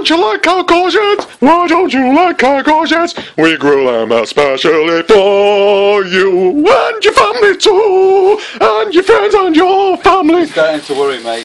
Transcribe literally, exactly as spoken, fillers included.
don't you like our courgettes? Why don't you like our courgettes? We grow them especially for you and your family too, and your friends and your family. Starting to worry, mate.